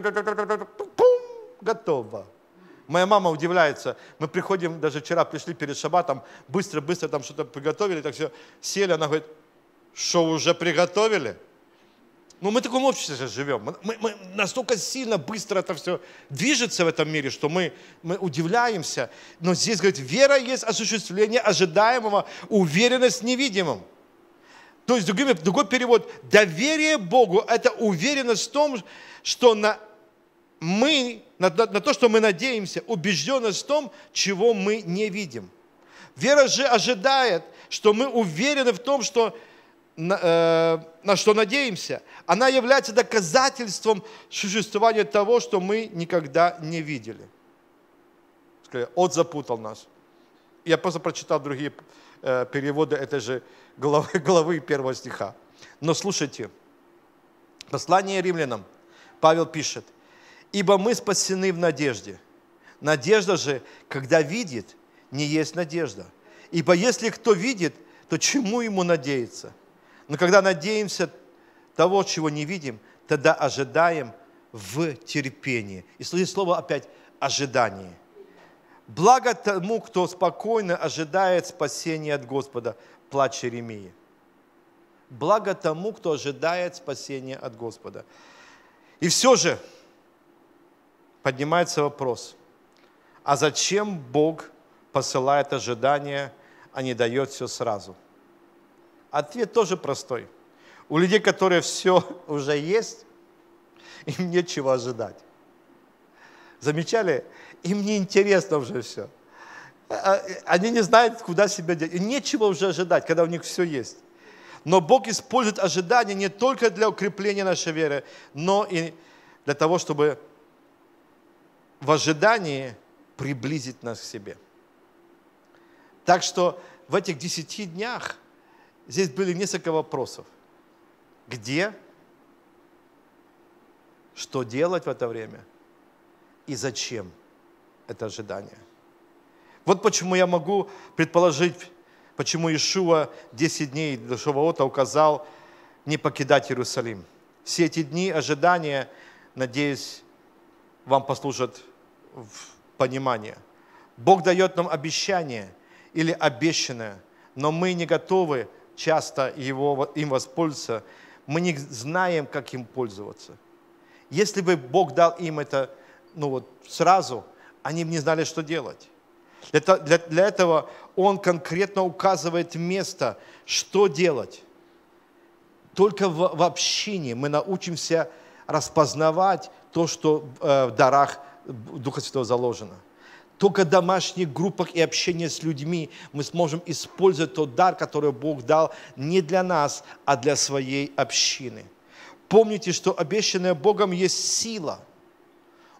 Готово. Моя мама удивляется. Мы приходим, даже вчера пришли перед шаббатом, быстро там что-то приготовили, так все сели. Она говорит, что уже приготовили? Ну, мы в таком обществе сейчас живем. Мы настолько сильно, быстро это все движется в этом мире, что мы удивляемся. Но здесь, говорит, вера есть осуществление ожидаемого, уверенность в невидимом. То есть, другой перевод, доверие Богу – это уверенность в том, что на то, что мы надеемся, убежденность в том, чего мы не видим. Вера же ожидает, что мы уверены в том, что на что надеемся, она является доказательством существования того, что мы никогда не видели. От запутал нас. Я просто прочитал другие переводы этой же главы 1 стиха. Но слушайте, послание римлянам, Павел пишет, «Ибо мы спасены в надежде. Надежда же, когда видит, не есть надежда. Ибо если кто видит, то чему ему надеяться? Но когда надеемся того, чего не видим, тогда ожидаем в терпении». И слово опять «ожидание». Благо тому, кто спокойно ожидает спасения от Господа. Плач Иеремии. Благо тому, кто ожидает спасения от Господа. И все же поднимается вопрос, а зачем Бог посылает ожидание, а не дает все сразу? Ответ тоже простой. У людей, которые все уже есть, им нечего ожидать. Замечали? Им не интересно уже все. Они не знают, куда себя деть. И нечего уже ожидать, когда у них все есть. Но Бог использует ожидание не только для укрепления нашей веры, но и для того, чтобы в ожидании приблизить нас к себе. Так что в этих 10 днях здесь были несколько вопросов. Где? Что делать в это время? И зачем это ожидание? Вот почему я могу предположить, почему Иешуа 10 дней до Шавуота указал не покидать Иерусалим. Все эти дни ожидания, надеюсь, вам послужат в понимание. Бог дает нам обещание или обещанное, но мы не готовы часто им воспользоваться. Мы не знаем, как им пользоваться. Если бы Бог дал им это сразу, они бы не знали, что делать. Для этого Он конкретно указывает место, что делать. Только в общине мы научимся распознавать то, что в дарах Духа Святого заложено. Только в домашних группах и общении с людьми мы сможем использовать тот дар, который Бог дал не для нас, а для своей общины. Помните, что обещанное Богом есть сила.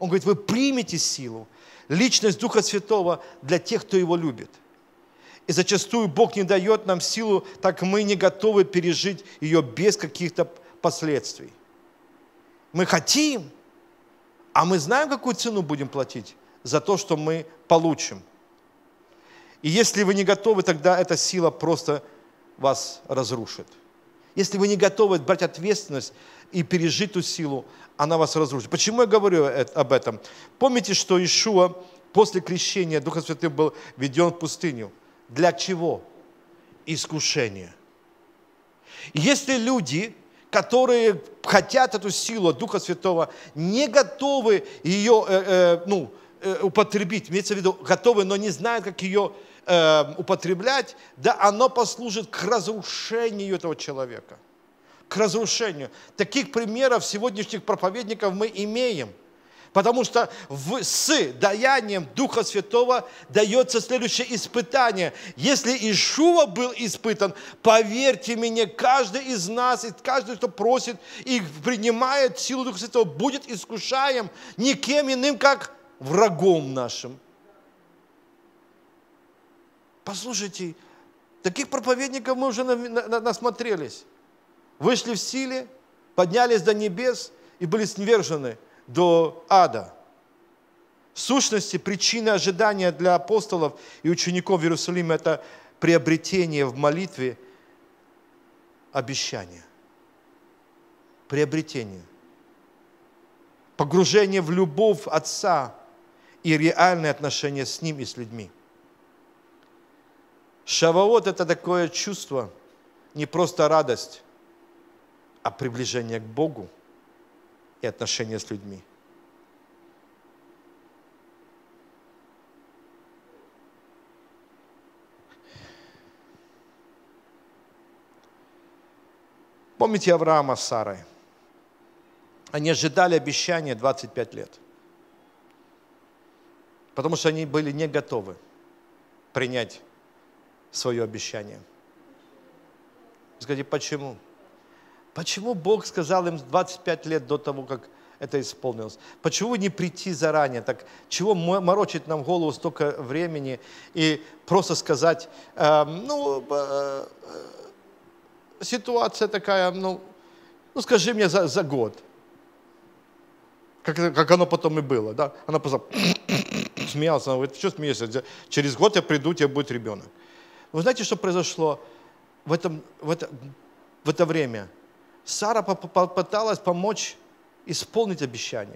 Он говорит, вы примете силу, личность Духа Святого для тех, кто Его любит. И зачастую Бог не дает нам силу, так мы не готовы пережить ее без каких-то последствий. Мы хотим, а мы знаем, какую цену будем платить за то, что мы получим. И если вы не готовы, тогда эта сила просто вас разрушит. Если вы не готовы брать ответственность и пережить эту силу, она вас разрушит. Почему я говорю об этом? Помните, что Иешуа после крещения Духа Святым был введен в пустыню. Для чего? Искушение. Если люди, которые хотят эту силу от Духа Святого, не готовы ее употребить, имеется в виду, готовы, но не знают, как ее употреблять, да, оно послужит к разрушению этого человека. К разрушению. Таких примеров сегодняшних проповедников мы имеем. Потому что с даянием Духа Святого дается следующее испытание. Если Иешуа был испытан, поверьте мне, каждый из нас, и каждый, кто просит и принимает силу Духа Святого, будет искушаем никем иным, как врагом нашим. Послушайте, таких проповедников мы уже насмотрелись. Вышли в силе, поднялись до небес и были снивержены до ада. В сущности, причина ожидания для апостолов и учеников в Иерусалиме – это приобретение в молитве обещания. Приобретение. Погружение в любовь Отца и реальные отношения с Ним и с людьми. Шаваот – это такое чувство, не просто радость, а приближение к Богу и отношения с людьми. Помните Авраама с Сарой? Они ожидали обещания 25 лет, потому что они были не готовы принять свое обещание. Скажите, почему? Почему Бог сказал им 25 лет до того, как это исполнилось? Почему не прийти заранее? Так чего морочить нам голову столько времени и просто сказать, ситуация такая, скажи мне за год. Как оно потом и было. Да? Она просто смеялась, она говорит, что смеешься? Через год я приду, у тебя будет ребенок. Вы знаете, что произошло в это время? Сара попыталась помочь исполнить обещание.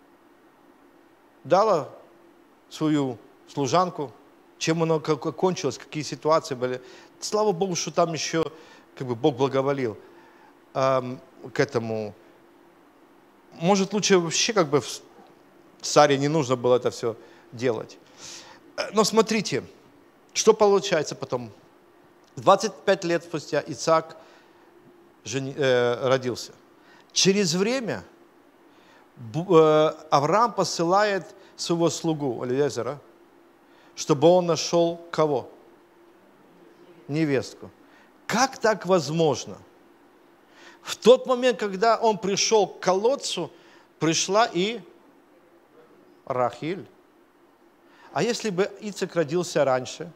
Дала свою служанку, чем оно кончилось, какие ситуации были. Слава Богу, что там еще Бог благоволил к этому. Может, лучше вообще Саре не нужно было это все делать. Но смотрите, что получается потом. 25 лет спустя Ицхак родился. Через время Авраам посылает своего слугу Элиезера, чтобы он нашел кого? Невестку. Как так возможно? В тот момент, когда он пришел к колодцу, пришла и Рахиль. А если бы Ицхак родился раньше?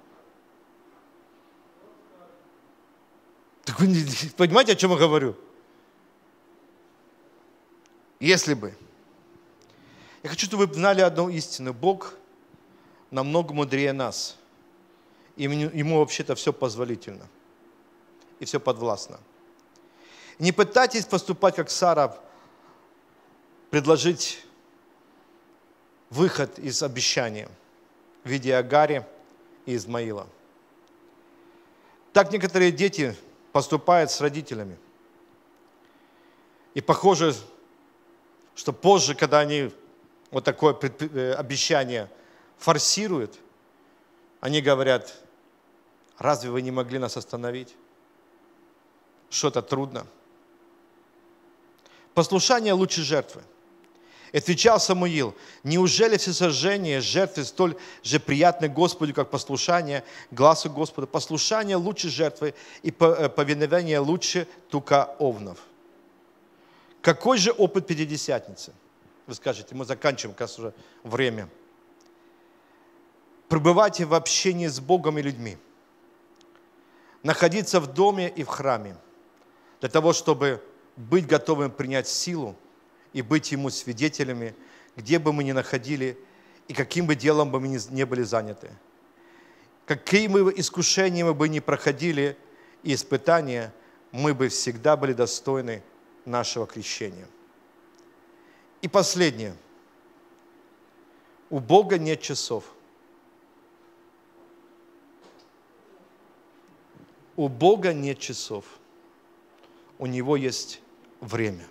Так вы понимаете, о чем я говорю? Если бы. Я хочу, чтобы вы знали одну истину. Бог намного мудрее нас. И Ему вообще-то все позволительно. И все подвластно. Не пытайтесь поступать, как Сара, предложить выход из обещания в виде Агари и Измаила. Так некоторые дети поступают с родителями. И похоже, что позже, когда они вот такое обещание форсируют, они говорят, разве вы не могли нас остановить? Что-то трудно. Послушание лучше жертвы. Отвечал Самуил, неужели всесожжение жертвы столь же приятны Господу, как послушание глазу Господа? Послушание лучше жертвы и повиновение лучше тука овнов. Какой же опыт Пятидесятницы? Вы скажете, мы заканчиваем, как раз уже время. Пребывайте в общении с Богом и людьми. Находиться в доме и в храме. Для того, чтобы быть готовым принять силу и быть Ему свидетелями, где бы мы ни находили и каким бы делом бы мы ни были заняты. Какие бы искушения мы бы ни проходили и испытания, мы бы всегда были достойны нашего крещения. И последнее. У Бога нет часов. У Бога нет часов. У Него есть время.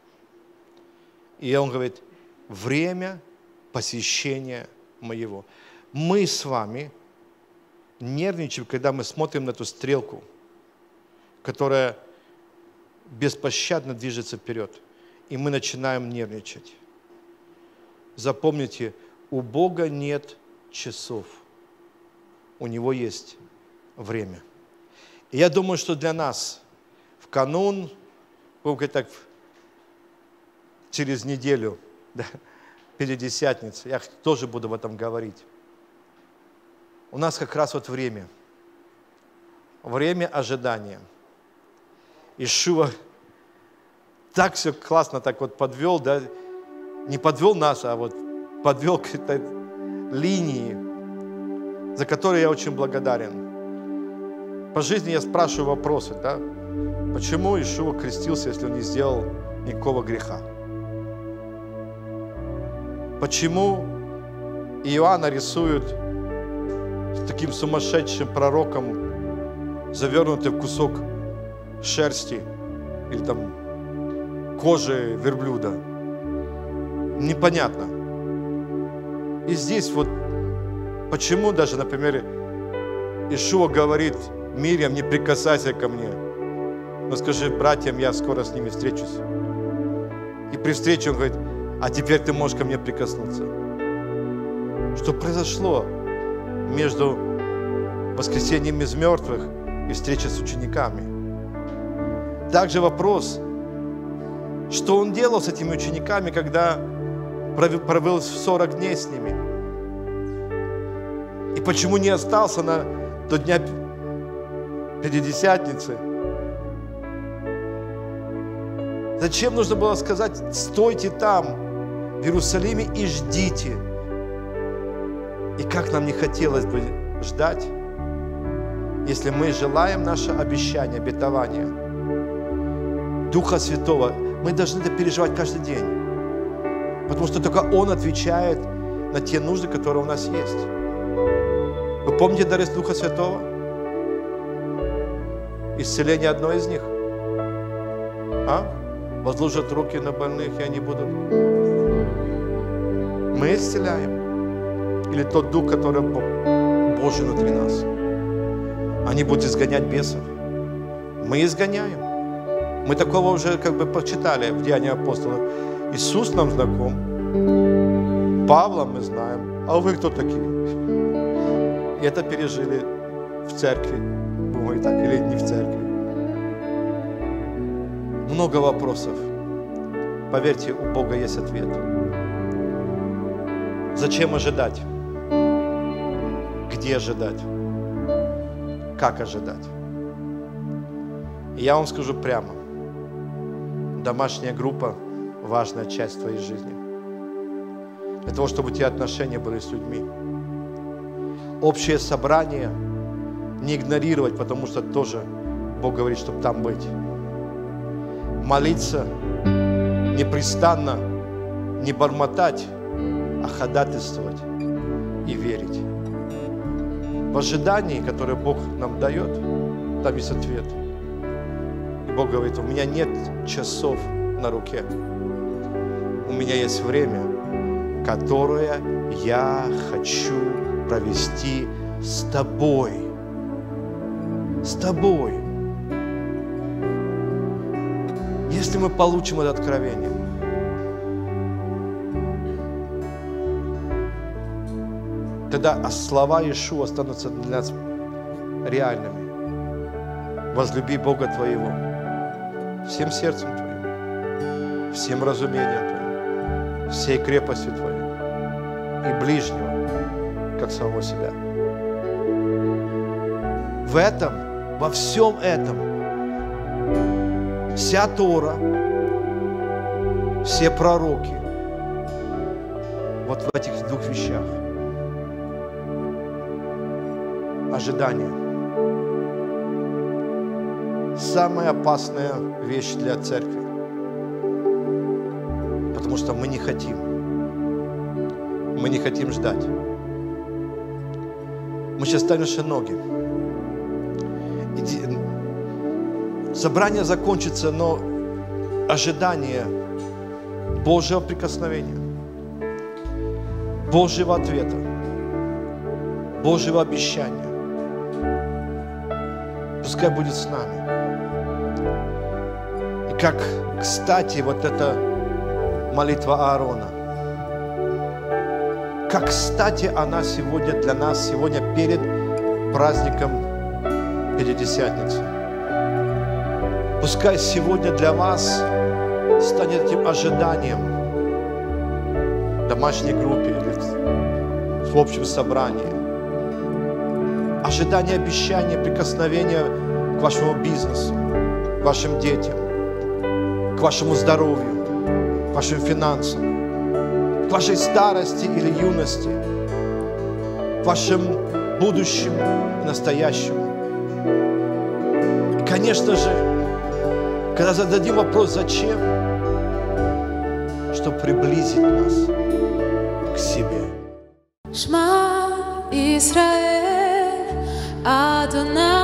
И Он говорит, время посещения моего. Мы с вами нервничаем, когда мы смотрим на эту стрелку, которая беспощадно движется вперед. И мы начинаем нервничать. Запомните, у Бога нет часов. У Него есть время. И я думаю, что для нас в канун, будем говорить так, через неделю, да, Пятидесятницы, я тоже буду об этом говорить. У нас как раз вот время. Время ожидания. Иешуа так все классно так вот подвел, да, не подвел нас, а вот подвел к этой линии, за которую я очень благодарен. По жизни я спрашиваю вопросы, да, почему Иешуа крестился, если он не сделал никакого греха? Почему Иоанна рисуют с таким сумасшедшим пророком, завернутый в кусок шерсти или там кожи верблюда? Непонятно. И здесь вот почему даже, например, Иешуа говорит Мирьям, не прикасайся ко мне, но скажи братьям, я скоро с ними встречусь. И при встрече он говорит, а теперь ты можешь ко мне прикоснуться. Что произошло между воскресением из мертвых и встречей с учениками? Также вопрос, что он делал с этими учениками, когда провел 40 дней с ними? И почему не остался до дня Пятидесятницы? Зачем нужно было сказать, стойте там, в Иерусалиме, и ждите? И как нам не хотелось бы ждать, если мы желаем наше обещание, обетование Духа Святого, мы должны это переживать каждый день. Потому что только Он отвечает на те нужды, которые у нас есть. Вы помните дары Духа Святого? Исцеление одно из них. Возложат руки на больных, и они будут. Мы исцеляем. Или тот Дух, который Божий внутри нас. Они будут изгонять бесов. Мы изгоняем. Мы такого уже как бы почитали в Деянии апостолов. Иисус нам знаком. Павла мы знаем. А вы кто такие? И это пережили в церкви. Думаю, так, или не в церкви. Много вопросов. Поверьте, у Бога есть ответ. Зачем ожидать? Где ожидать? Как ожидать? И я вам скажу прямо. Домашняя группа – важная часть твоей жизни. Для того, чтобы у тебя отношения были с людьми. Общее собрание не игнорировать, потому что тоже Бог говорит, чтобы там быть. Молиться непрестанно, не бормотать, а ходатайствовать и верить. В ожидании, которое Бог нам дает, там есть ответ. И Бог говорит, у меня нет часов на руке. У меня есть время, которое я хочу провести с тобой. С тобой. Если мы получим это откровение, тогда слова Иешуа останутся для нас реальными. Возлюби Бога твоего всем сердцем твоим, всем разумением твоим всей крепостью Твоей и ближнего, как самого себя. В этом, во всем этом, вся Тора, все пророки, вот в этих двух вещах. Ожидание. Самая опасная вещь для церкви. Потому что мы не хотим. Мы не хотим ждать. Мы сейчас ставим наши ноги. Собрание закончится, но ожидание Божьего прикосновения, Божьего ответа, Божьего обещания пускай будет с нами. И как, кстати, вот эта молитва Аарона, как, кстати, она сегодня для нас, сегодня перед праздником Пятидесятницы. Пускай сегодня для вас станет этим ожиданием в домашней группе или в общем собрании. Ожидание обещания, прикосновения к вашему бизнесу, к вашим детям, к вашему здоровью, к вашим финансам, к вашей старости или юности, к вашим будущему и настоящему. И, конечно же, когда зададим вопрос «Зачем?», чтобы приблизить нас к себе. Шма Исраэль, Адонай.